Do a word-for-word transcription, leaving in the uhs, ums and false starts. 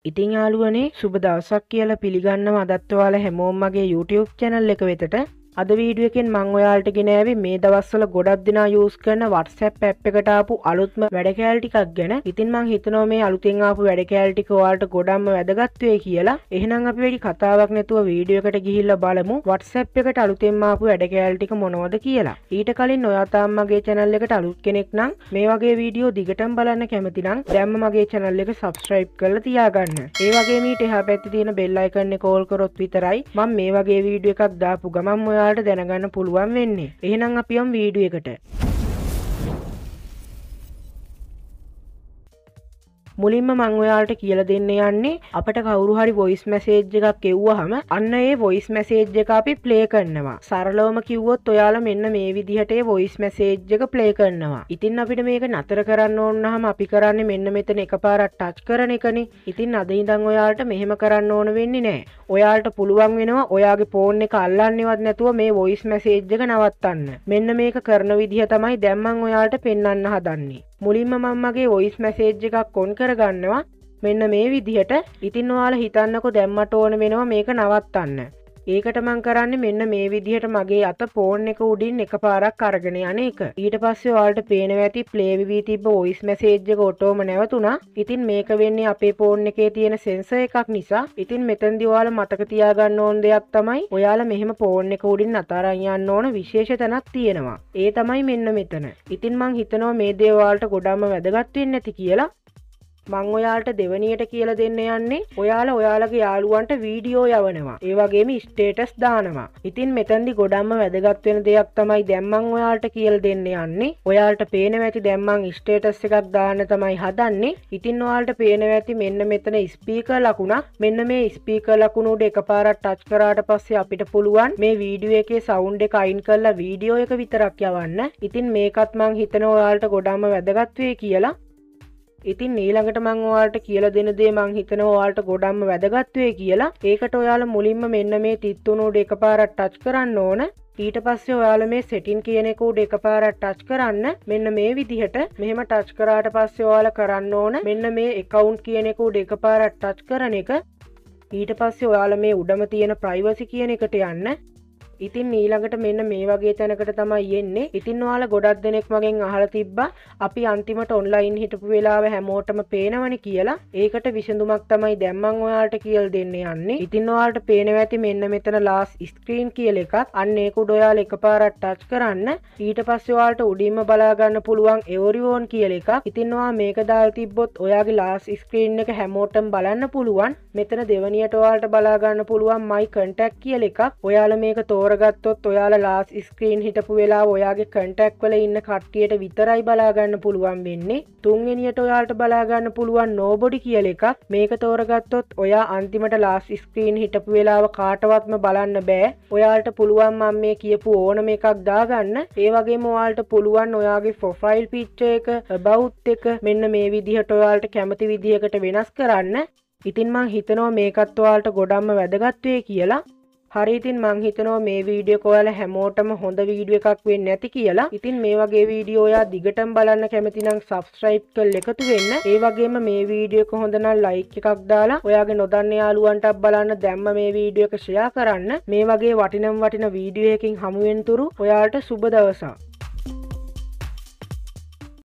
ඉතින් යාළුවනේ සුබ දවසක් කියලා පිළිගන්නව අදත් ඔයාලා හැමෝම මගේ YouTube channel එක වෙතට අද වීඩියෝ එකෙන් මම ඔයාලට ගෙන ආවේ මේ දවස්වල ගොඩක් දෙනා යූස් කරන WhatsApp app එකට ආපු අලුත්ම වැඩ කෑලි ටිකක් ගැන. ඉතින් මම හිතනවා මේ අලුතෙන් ආපු වැඩ කෑලි ටික ඔයාලට ගොඩක්ම වැදගත් වෙයි කියලා. එහෙනම් අපි වැඩි කතාවක් නැතුව වීඩියෝ එකට ගිහිල්ලා බලමු WhatsApp එකට අලුතෙන්ම ආපු වැඩ කෑලි ටික මොනවද කියලා. ඊට කලින් ඔයා තාම මගේ channel එකට අලුත් කෙනෙක් නම් මේ වගේ වීඩියෝ දිගටම බලන්න කැමති නම් දැන්ම මගේ channel එක subscribe කරලා තියාගන්න. ඒ වගේම ඊට එහා පැත්තේ තියෙන bell icon එක call කරොත් විතරයි මම මේ වගේ වීඩියෝ එකක් දාපු ගමන් ඔයාලට දැනගන්න පුළුවන් වෙන්නේ. එහෙනම් අපි යමු වීඩියෝ එකට. මුලින්ම මම ඔයාලට කියලා දෙන්න යන්නේ අපිට කවුරු හරි voice message එකක් එව්වහම අන්න ඒ voice message එක අපි play කරනවා. සරලවම කිව්වොත් ඔයාලා මෙන්න මේ විදිහට ඒ voice message එක play කරනවා. ඉතින් අපිට මේක නතර කරන්න ඕන නම් අපි කරන්නේ මෙන්න මෙතන එකපාරක් touch කරන එකනේ. ඉතින් අද ඉඳන් ඔයාලට මෙහෙම කරන්න ඕන වෙන්නේ නැහැ. ඔයාලට පුළුවන් වෙනවා ඔයාගේ phone එක අල්ලන්නේවත් නැතුව මේ voice message එක නවත්තන්න. මෙන්න මේක කරන විදිහ තමයි දැන් මම ඔයාලට පෙන්වන්න හදන්නේ. මුලින්ම මම මගේ voice message එකක් on කරගන්නවා මෙන්න මේ විදිහට. ඉතින් ඔයාලා හිතන්නකෝ දැන් මට ඕන වෙනවා මේක නවත්තන්න. ඒකට මම කරන්නේ මෙන්න මේ විදිහට මගේ අත ෆෝන් එක උඩින් එකපාරක් අරගෙන යන එක. ඊට පස්සේ ඔයාලට පේනවා ඇති play වෙවි තිබ්බ voice message එක ඔටෝම නැවතුණා. ඉතින් මේක වෙන්නේ අපේ ෆෝන් එකේ තියෙන sensor එකක් නිසා. ඉතින් මෙතනදී ඔයාලා මතක තියාගන්න ඕන දෙයක් තමයි ඔයාලා මෙහෙම ෆෝන් එක උඩින් අතාරන් යන්න ඕන විශේෂ තැනක් තියෙනවා. ඒ තමයි මෙන්න මෙතන. ඉතින් මං හිතනවා මේ දේ ඔයාලට ගොඩක්ම වැදගත් වෙන්නේ නැති කියලා. මං ඔයාලට දෙවනියට කියලා දෙන්න යන්නේ ඔයාලා ඔයාලගේ යාළුවන්ට වීඩියෝ යවනවා. ඒ වගේම ස්ටේටස් දානවා. ඉතින් මෙතනදි ගොඩක්ම වැදගත් වෙන දෙයක් තමයි දැන් මං ඔයාලට කියලා දෙන්න යන්නේ. ඔයාලට පේනවා ඇති දැන් මං ස්ටේටස් එකක් දාන්න තමයි හදන්නේ. ඉතින් ඔයාලට පේනවා ඇති මෙන්න මෙතන ස්පීකර් ලකුණක්. මෙන්න මේ ස්පීකර් ලකුණ උඩ එකපාරක් ටච් කරාට පස්සේ අපිට පුළුවන් මේ වීඩියෝ එකේ සවුන්ඩ් එක අයින් කරලා වීඩියෝ එක විතරක් යවන්න. ඉතින් මේකත් මං හිතනවා ඔයාලට ගොඩක්ම වැදගත් වෙයි කියලා. ඉතින් ඊළඟට මම ඔයාලට කියලා දෙන දේ මම හිතනවා ඔයාලට ගොඩක්ම වැදගත් වෙයි කියලා. ඒකට ඔයාලා මුලින්ම මෙන්න මේ තිත්තුන උඩ එකපාරක් ටච් කරන්න ඕන. ඊට පස්සේ ඔයාලා මේ setting කියන එක උඩ එකපාරක් ටච් කරන්න. මෙන්න මේ විදිහට මෙහෙම ටච් කරාට පස්සේ ඔයාලා කරන්න ඕන මෙන්න මේ account කියන එක උඩ එකපාරක් ටච් කරන එක. ඊට පස්සේ ඔයාලා මේ උඩම තියෙන privacy කියන එකට යන්න. ඉතින් ඊළඟට මෙන්න මේ වගේ තැනකට තමයි යන්නේ. ඉතින් ඔයාලා ගොඩක් දෙනෙක් මගෙන් අහලා තිබ්බා අපි අන්තිමට ඔන්ලයින් හිටපු වෙලාව හැමෝටම පේනවනේ කියලා. ඒකට විසඳුමක් තමයි දැන් මම ඔයාලට කියලා දෙන්න යන්නේ. ඉතින් ඔයාලට පේනවා ඇති මෙන්න මෙතන last screen කියලා එකක්. අන්න ඒක උඩ ඔයාලා එකපාරක් ටච් කරන්න. ඊට පස්සේ ඔයාලට උඩින්ම බලා ගන්න පුළුවන් everyone කියලා එකක්. ඉතින් ඔයා මේක දාලා තිබ්බොත් ඔයාගේ last screen එක හැමෝටම බලන්න පුළුවන්. මෙතන දෙවනියට ඔයාලට බලා ගන්න පුළුවන් my contact කියලා එකක්. ඔයාලා මේක තෝරගත්තොත් ඔයාලා ලාස්ට් ස්ක්‍රීන් හිටපු වෙලාව ඔයාගේ කන්ටැක්ට් වල ඉන්න කට්ටියට විතරයි බලා ගන්න පුළුවන් වෙන්නේ. තුන්වෙනියට ඔයාලට බලා ගන්න පුළුවන් nobody කියලා එකක්. මේක තෝරගත්තොත් ඔයා අන්තිමට ලාස්ට් ස්ක්‍රීන් හිටපු වෙලාව කාටවත්ම බලන්න බෑ. ඔයාලට පුළුවන් මම මේ කියපු ඕනම එකක් දාගන්න. ඒ වගේම ඔයාලට පුළුවන් ඔයාගේ ප්‍රොෆයිල් පික්චර් එක, about එක මෙන්න මේ විදිහට ඔයාලට කැමති විදිහකට වෙනස් කරන්න. ඉතින් මං හිතනවා මේකත් ඔයාලට ගොඩක්ම වැදගත් වෙයි කියලා. හරි ඉතින් මං හිතනවා මේ වීඩියෝ එක ඔයාලා හැමෝටම හොඳ වීඩියෝ එකක් වෙන්නේ නැති කියලා. ඉතින් මේ වගේ වීඩියෝ ඔයා දිගටම බලන්න කැමති නම් subscribe කරලා එකතු වෙන්න. ඒ වගේම මේ වීඩියෝ එක හොඳ නම් like එකක් දාලා ඔයාගේ නොදන්න යාළුවන්ටත් බලන්න දැම්ම මේ වීඩියෝ එක share කරන්න. මේ වගේ වටිනම් වටින වීඩියෝ එකකින් හමු වෙනතුරු ඔයාලට සුබ දවසක්.